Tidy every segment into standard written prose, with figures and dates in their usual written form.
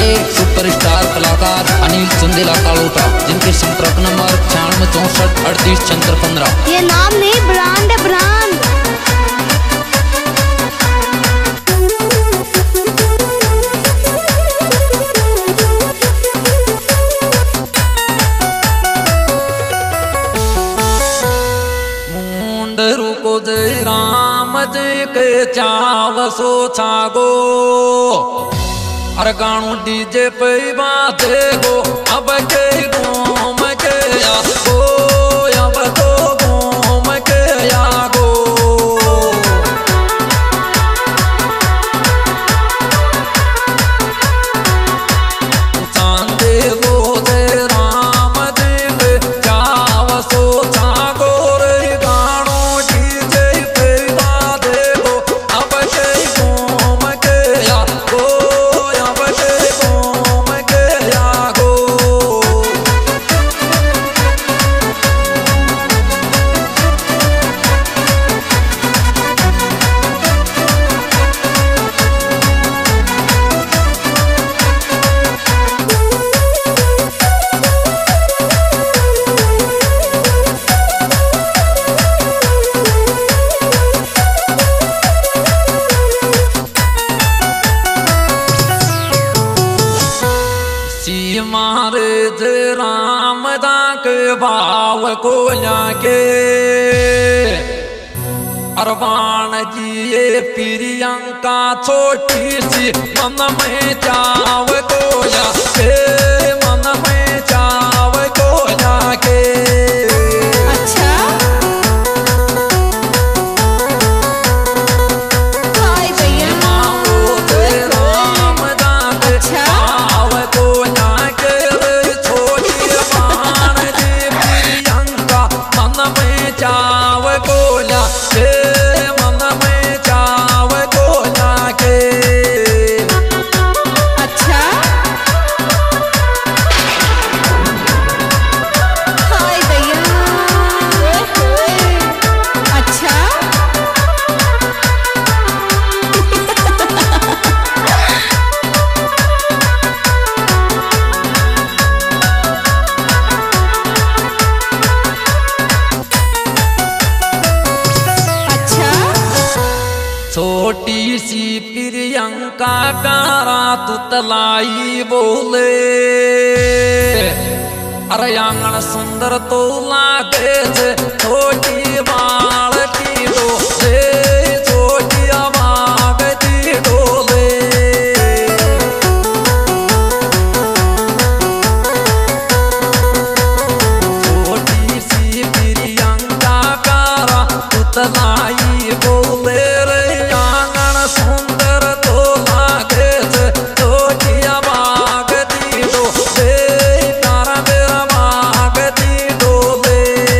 एक सुपरस्टार कलाकार अनिल चंदेला कालोटा, जिनके संपर्क नंबर 96 64 38 76 15। ये नाम नहीं, ब्रांड है, ब्रांड। को जय राम जी के चाव सो छागो, अरे गाणु डीजे पे बाते गो, अब के घूम के आगो, अब तो घूम के आगो। चांदे गो जय राम जी के चाव सो छागो, मारे जय राम के भाव को जाके, अरबान जी ये प्रियंका छोटी सी मन में चाव को जाके, मन में चाव को जाके। अच्छा हाय भैया, जय राम के भाव को चाव कोला के, मन में चाव कोला के। अच्छा हाय भैया, अच्छा छोटी सी प्रियंका कारा तुतलाई बोले, अरे आंगन सुंदर तो लागे छोटी बाल की डोले, छोटी आवाज की डोले। छोटी सी प्रियंका कारा तुतलाई बोले, सुंदर तो लागे छोटिया बागती डोले, तारा मेरा बागती डोले।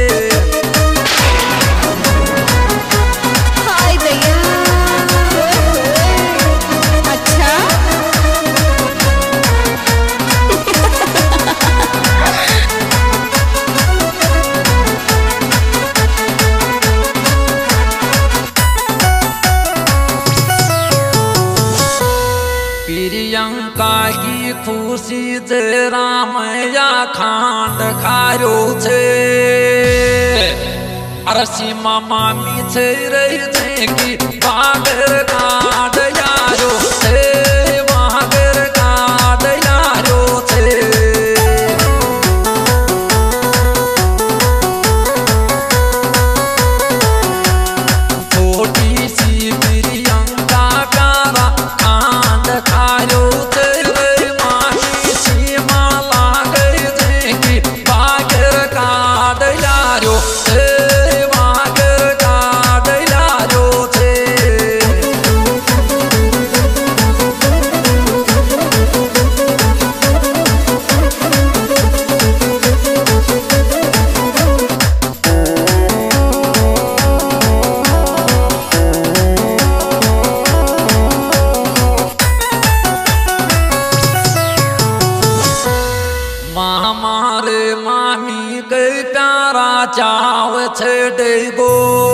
हाय भैया, अच्छा प्रियंका की खुशी जय राम या खांड खायो छे, अरे सीमा मामी छे रही छे की बागर काट यारो छे, बागर काट यारो छे। छोटी सी प्रियंका कारा खांड खायो चाव छे गो,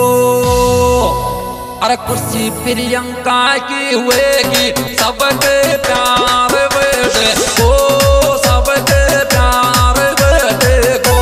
अरे कुर्सी प्रियंका की हुएगी सबके प्यार बेड़ बेटे को सबके प्यार बेटे को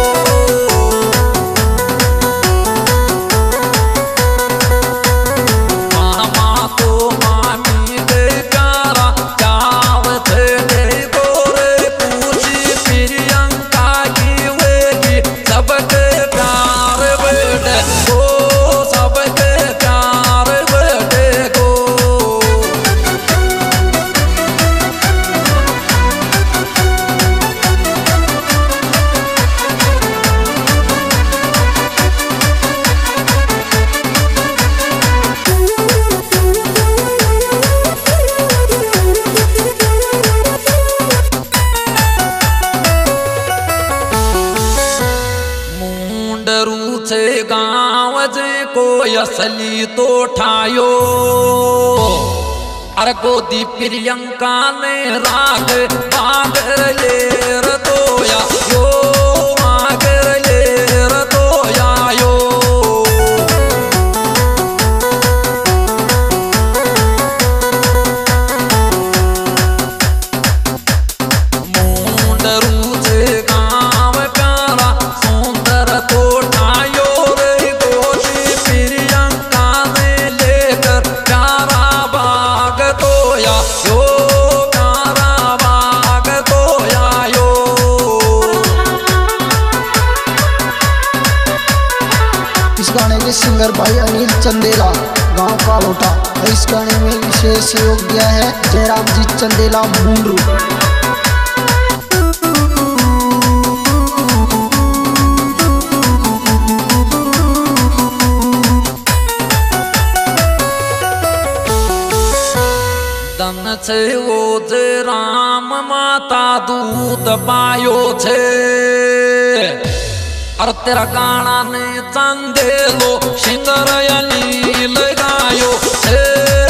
मामा तो मामी के प्यारा चावत ने गोरे पूछी प्रियंका की वेगी सबके प्यार बेटे को सबके प्यार बेटे को मुंडरू से गाँव जे को असली तो ठायो अर गोदी प्रियंका ने राग मागर लेर तो या यो मागर लेर तो या यो मुंडरू से गाँव प्यारा सुंदर तो ठायो रे गोदी प्रियंका ने लेकर प्यारा बाग तो या यो प्यारा बाग तो या यो इस गाने के सिंगर भाई अनिल चंदेला गांव कालोटा। इस गाने में विशेष सहयोग दिया है जयराम जी चंदेला मुंडरू। दन छे वो जे राम माता दूध पायो छे अर तेरा गाना ने चंदेलो सिंगर अनिल गायो छे।